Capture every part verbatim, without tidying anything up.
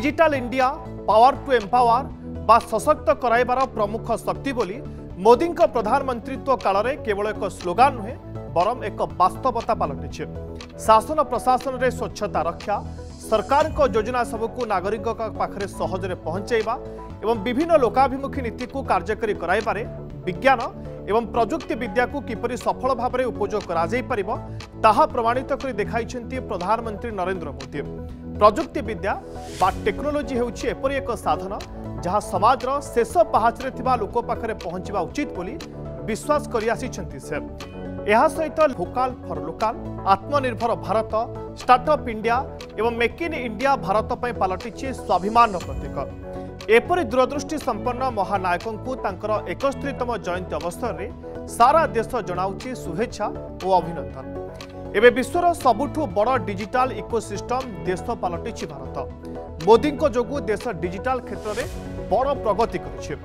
Digital India power to empower बा सशक्त कराइबार प्रमुख शक्ति बोली मोदी प्रधानमंत्रित्व काल में केवल एक स्लोगान नुहे बरम एक वास्तवता पलटि। शासन प्रशासन में स्वच्छता रक्षा सरकार को योजना सबको नागरिक पाखरे सहजरे पहुंचाइबा एवं विभिन्न लोकाभिमुखी नीति को कार्यकारी कराइबारे विज्ञान एवं प्रजुक्ति विद्या को किपरि सफल भाव में उपयोग करा जाई परिबो ताहा प्रमाणित कर देखाइछन्ति प्रधानमंत्री नरेंद्र मोदी। प्रजुक्ति विद्या बा टेक्नोलोजी हेउछि एपरि एक साधन जहाँ समाजर शेष पहाचरे थिबा लोक पाखरे पहुंचवा उचित बोली विश्वास करि आसिछन्ति से। एहा सहित Bhokaal for local Aatmanirbhar Bharat startup India एवं मेक इन इंडिया भारत पय पलटिछि स्वाभिमान प्रतीक। एपरि दूरदृष्टि संपन्न महानायकों को तांकर इकहत्तरतम जयंती अवसर में सारा देश जनाउछि शुभेच्छा और अभिनंदन। एबे विश्वर सबुठु बड़ डिजिटल इकोसिस्टम देश पलटिछि भारत। मोदी को जोगु देश डिजिटल क्षेत्र में बड़ प्रगति करिछि।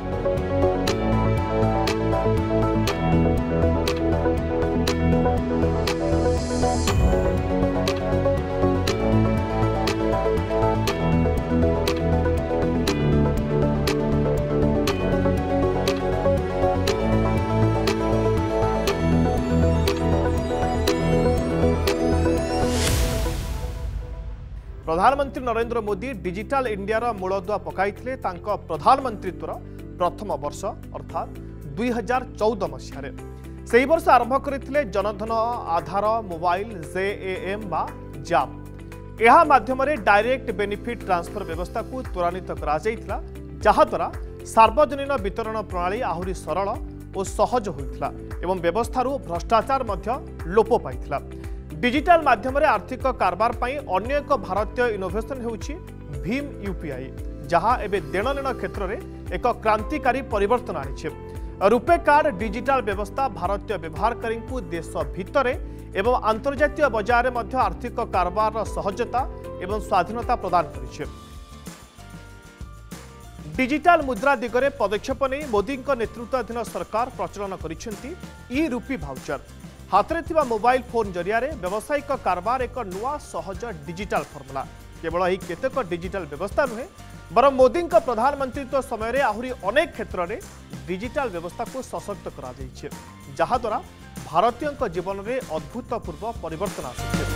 प्रधानमंत्री नरेंद्र मोदी डिजिटल इंडियार मूलदुआ पकाइथिले तांको प्रधानमंत्रित्वर प्रथम वर्ष अर्थात दुई हजार चौदह मसीह से वर्ष आरंभ करथिले जनधन आधार मोबाइल जेएएम बा जाम। यह माध्यम डायरेक्ट बेनिफिट ट्रांसफर व्यवस्था को त्वरान्वित करा जायतिला जहा द्वारा सार्वजनिक वितरण प्रणाली आहुरी सरल और सहज होइतिला एवं व्यवस्थारू भ्रष्टाचार मध्य लोप पाइतिला। डिजिटल माध्यम आर्थिक कारबार पाई अन्य एक भारतीय इनोवेशन होउछि भीम यूपीआई जहां एबे देणनेण क्षेत्र में एक क्रांतिकारी परिवर्तन आनिछि। रुपे कार्ड डिजिटल व्यवस्था भारतीय व्यवहारकारी को देश भितर एवं अंतर्जातीय बजार में मध्य आर्थिक कारबार सहजता एवं स्वाधीनता प्रदान करिछि। डिजिटल मुद्रा दिगरे पदक्षेप नहीं मोदी नेतृत्वाधीन सरकार प्रचलन करिसेंती ई रूपी भाउचर। हाथ में मोबाइल फोन जरिया व्यावसायिक कारबार एक नुआ सहज डिजिटल फर्मुला। केवल ही केतेक डिजिटल व्यवस्था नुहे बरं मोदी प्रधानमंत्रित्व समय आहुरी अनेक क्षेत्र में डिजिटल व्यवस्था को सशक्त करा जाइछे जहा द्वारा भारतीय जीवन में अभूतपूर्व परिवर्तन आसिछे।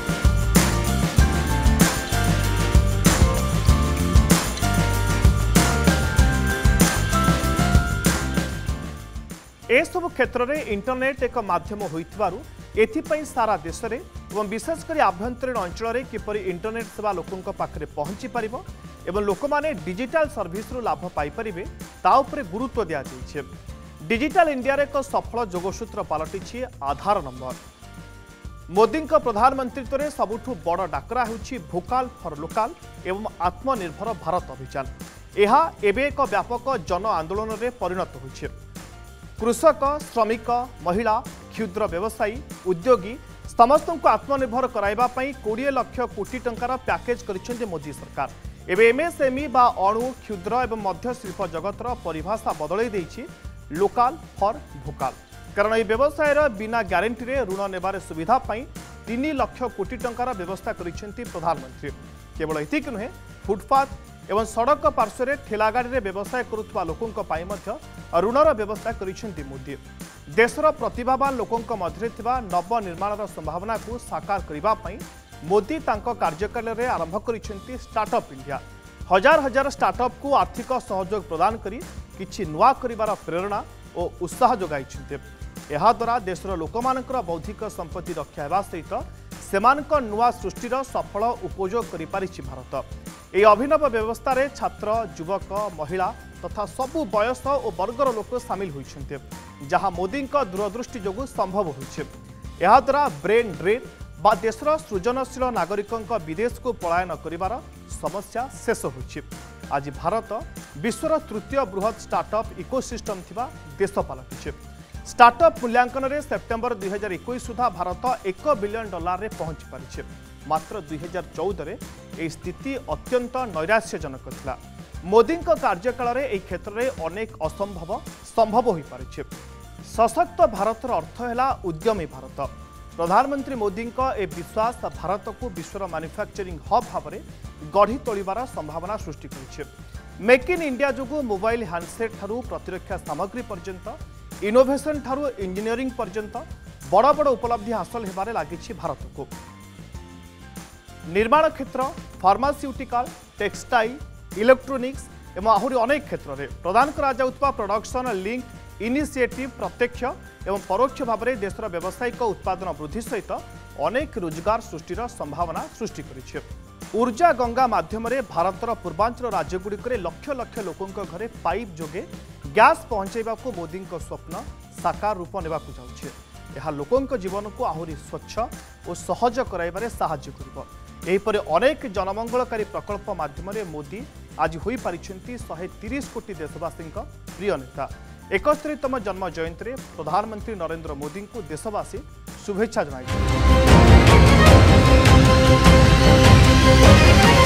एसबु क्षेत्र में इंटरनेट एक माध्यम होइथिबारु एथिपई सारा देश में एवं विशेषकर आभ्यंतरीण अंचल किपरि इंटरनेट सेवा लोकों पाखरे पहुंची पारिबो एवं लोक माने डिजिटल सर्विस रु लाभ पाई परिबे ता उपरे गुरुत्व दिया जाइछे। डिजिटल इंडिया एक सफल जोगसूत्र पलटिछि आधार नंबर। मोदी प्रधानमंत्रित्व में सबुठु बड़ डाकरा होछि भोकाल फॉर लोकाल एवं आत्मनिर्भर भारत अभियान। यह एबे एक व्यापक जन आंदोलन में परिणत होइछे। कृषक श्रमिक महिला क्षुद्र व्यवसायी उद्योगी समस्त को आत्मनिर्भर कराइबा पई बीस लाख कोटी टंकार पैकेज करिसेंती मोदी सरकार। एबे एमएसएमई बा अणु क्षुद्र एवं मध्य शिल्प जगतर परिभाषा बदलै देइछि लोकाल फॉर भोकाल। कारण यह व्यवसायर बिना ग्यारंटी रे ऋण नेबार सुविधा पई तीन लाख कोटी टंकार व्यवस्था करिसेंती प्रधानमंत्री। केवल एतिक नुहे फुटपाथ एवं सड़क पार्श्व ठेला गाड़ी में व्यवसाय करुवा लोकों ऋणर व्यवस्था करिसेंती मोदी। देशर प्रतिभावान लोकों मध्य नवनिर्माण संभावना को साकार करने मोदी तांको कार्यकाल में आरंभ करिसेंती स्टार्टअप इंडिया। हजार हजार स्टार्टअप को आर्थिक सहयोग प्रदान करी किछि नुआ करिवार प्रेरणा और उत्साह जोगाइछन्ते। एहा द्वारा देशर लोकमानकर बौद्धिक संपत्ति रक्षा हेबा सहित सेमानक नुआ सृष्टिर सफल उपयोग करि पारिछि भारत। यह अभिनव व्यवस्था रे छात्र युवक महिला तथा सबु बयस और वर्गर लोक सामिल होइछन्ते जहां मोदी दूरदृष्टि जोगु संभव होइछे। एहा द्वारा ब्रेन ड्रेन बा देशर सृजनशील नागरिकों विदेश को पलायन करिवार समस्या शेष होइछे। आज भारत विश्वर तृतीय बृहत स्टार्टअप इकोसिस्टम थिबा देश पलटिछे। स्टार्टअप मूल्यांकन में सेप्टेम्बर दुई हजार इक्कीस सुधा भारत एक बिलियन डॉलर रे पहुंची पारिछे। मात्र दुई हजार चौदह में यह स्थिति अत्यंत नैराश्यजनक थिला। मोदी कार्यकाल में यह क्षेत्र में अनेक असंभव संभव हो पारिछे। सशक्त भारतर अर्थ है उद्यमी भारत। प्रधानमंत्री मोदी का ए विश्वास भारत को विश्वर मैन्युफैक्चरिंग हब भाव में गढ़ी तोलिबार संभावना सृष्टि कर मेक इन इंडिया जो मोबाइल हैंडसेट ठारू प्रतिरक्षा सामग्री पर्यंत इनोवेशन ठारू इंजीनियरिंग पर्यंत बड़ बड़ उपलब्धि हासिल होबारे लागिछि भारत को। निर्माण क्षेत्र, फार्मास्यूटिकल, टेक्सटाइल, इलेक्ट्रोनिक्स एवं आहरी अनेक क्षेत्र में प्रदान करा जाउतबा प्रोडक्शन लिंक इनिशिएटिव प्रत्यक्ष एवं परोक्ष भाव में देशर व्यावसायिक उत्पादन वृद्धि सहित अनेक रोजगार सृष्टिर संभावना सृष्टि करिछि। ऊर्जा गंगा माध्यम भारतर पूर्वांचल राज्यगुड़िक लक्ष लक्ष लोकों घरे पाइप जोगे गैस पहुंचाइबा मोदी स्वप्न साकार रूप नेबा जाउछि। यह लोकों जीवन को आहरी स्वच्छ और सहज कराइबारे साहाय्य करिबो। एहिपरि अनेक जनमंगलकारी प्रकल्प माध्यम मोदी आज होई पारिछन्ति एक सौ तीस कोटी देशवासी प्रिय नेता। इकहत्तरतम जन्म जयंती में प्रधानमंत्री नरेंद्र मोदी को देशवासी शुभेच्छा जणाइछन्ति।